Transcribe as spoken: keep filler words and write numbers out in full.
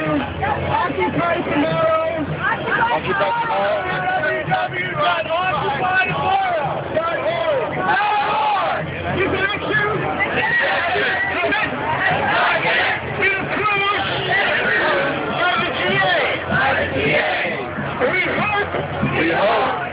Occupy tomorrow. Occupy tomorrow. w w w dot occupy tomorrow dot org. You can action. Commit. To the cruise. By the G A. By the G A. We hope. We hope.